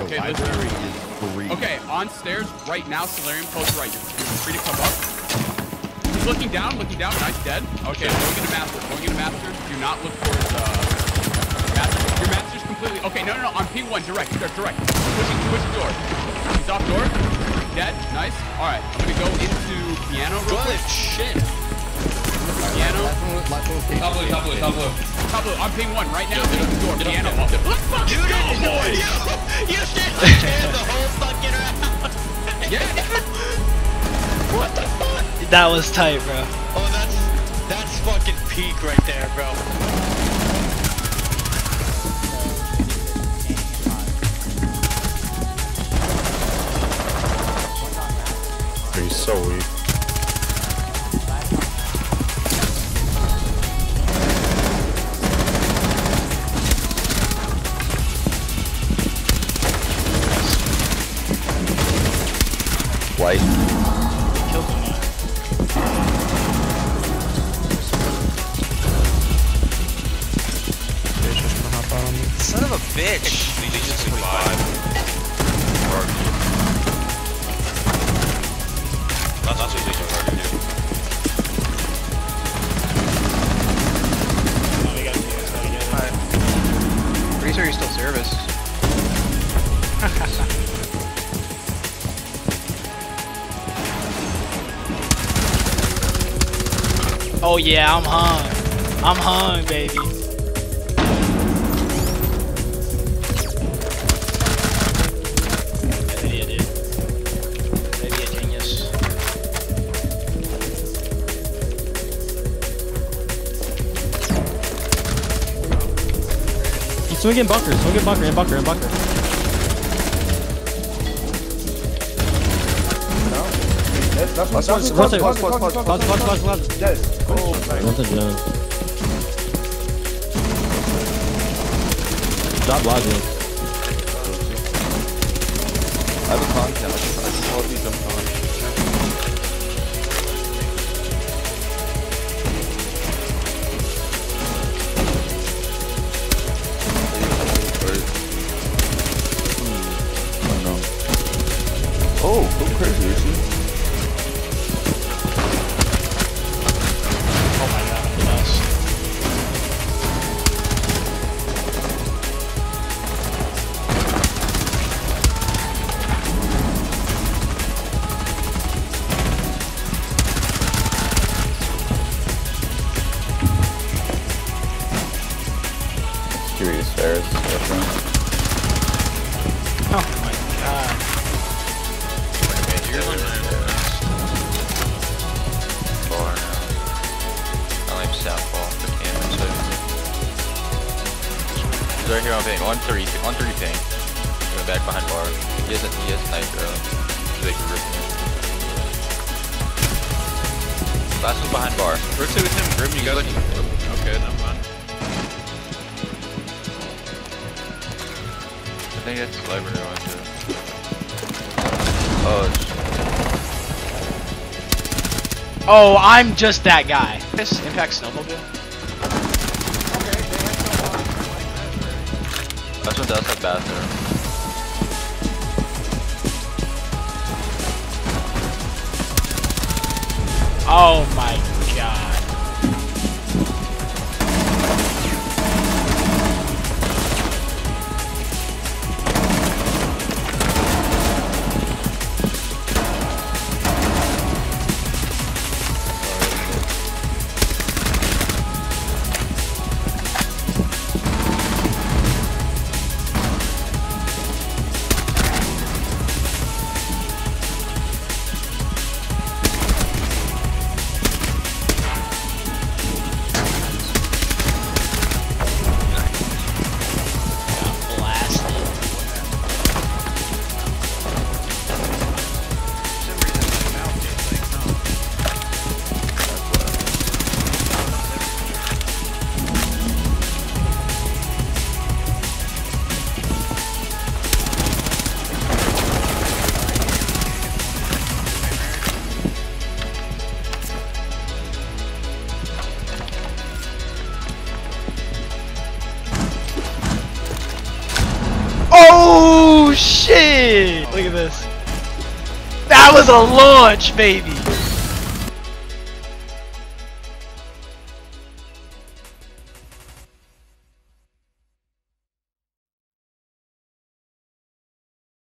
Okay, library is free. Okay, on stairs right now, Solarium post right. You're free to come up. He's looking down, nice, dead. Okay, going into master, Do not look for his, master. Your master's completely, okay, no, on P1, direct. Push the door. He's off door, dead, nice. Alright, I'm gonna go into piano real quick. Shit. Piano. Top blue, on P1 right now, get the door, piano. Let's fucking go, boys! You did the whole fucking round. Yeah. What the fuck? That was tight, bro. Oh, that's fucking peak right there, bro. He's so weak. White. Killed him. Son of a bitch. That's what Legion's already do. Alright. Pretty sure you still service. Oh yeah, I'm hung, baby. Idiot, dude. Maybe a genius. Swing in bunker, in bunker. Pause. Yes. Stop logging. I have a content. I can help you jump on. Oh, go crazy, is he? Oh my god, I'm the best. Curious Ferris, Oh my god. He's right here on ping. 1-3 ping. Going back behind bar. He has nitro. He's like ripping it. Last one's behind bar. Rotate with him, Grim, you got it. Okay, never mind. I think that's library one too. Oh, I'm just that guy. This Impact Snowmobile. Last one does have bathroom. Oh my god. Oh shit! Look at this. That was a launch, baby!